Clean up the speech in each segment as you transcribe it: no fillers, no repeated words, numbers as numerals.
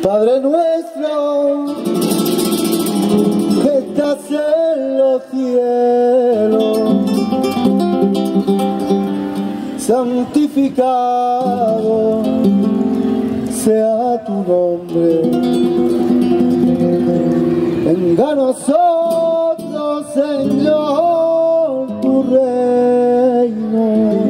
Padre nuestro, que estás en los cielos, santificado sea tu nombre. Venga a nosotros, Señor, tu reino.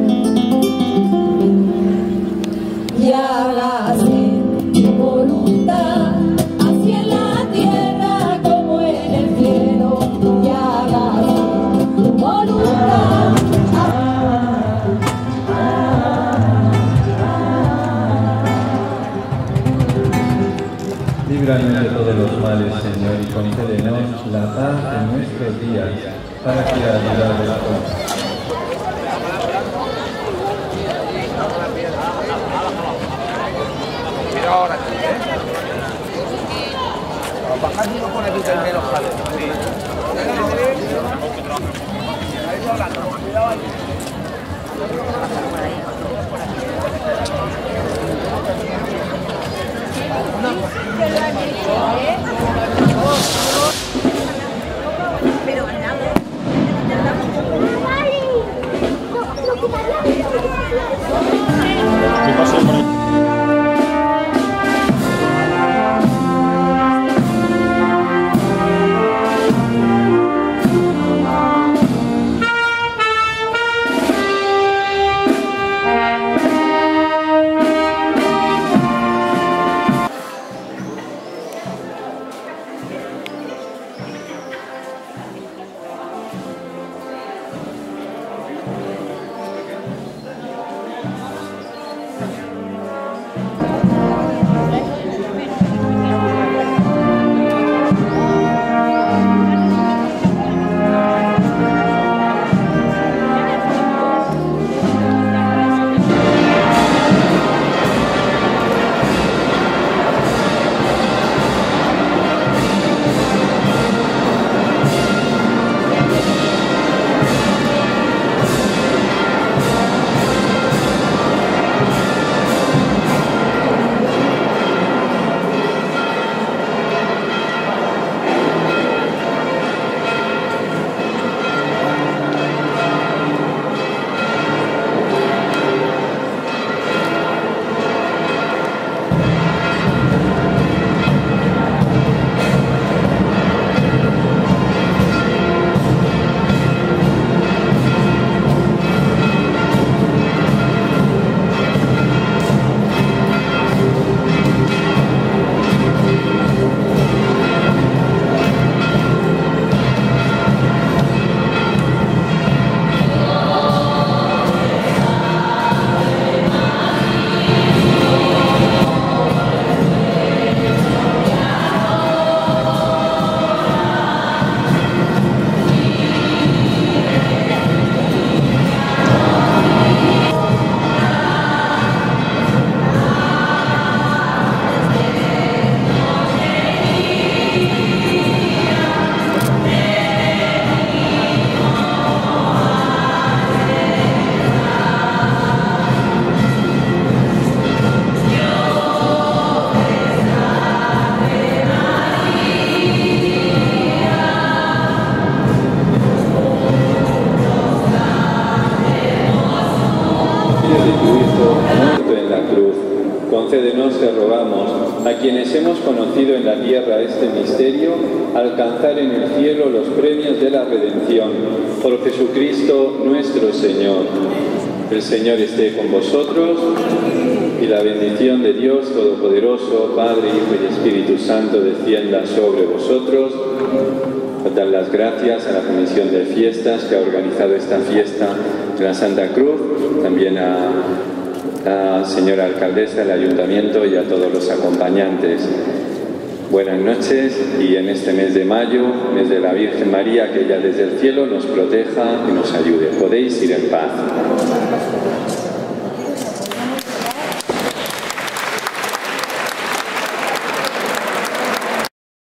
Y hágase tu voluntad, así en la tierra como en el cielo. Y hágase tu voluntad. Líbranos de todos los males, Señor, y concédenos la paz en nuestros días, para que al llegar del Mira ahora aquí, bajar y no pone tu término, jale. ¿Qué pasa por ahí? Concédenos, te rogamos, a quienes hemos conocido en la tierra este misterio, alcanzar en el cielo los premios de la redención. Por Jesucristo nuestro Señor. El Señor esté con vosotros y la bendición de Dios Todopoderoso, Padre, Hijo y Espíritu Santo, descienda sobre vosotros. Dar las gracias a la Comisión de Fiestas que ha organizado esta fiesta de la Santa Cruz, también a la señora alcaldesa del Ayuntamiento y a todos los acompañantes. Buenas noches, y en este mes de mayo, mes de la Virgen María, que ella desde el cielo nos proteja y nos ayude. Podéis ir en paz.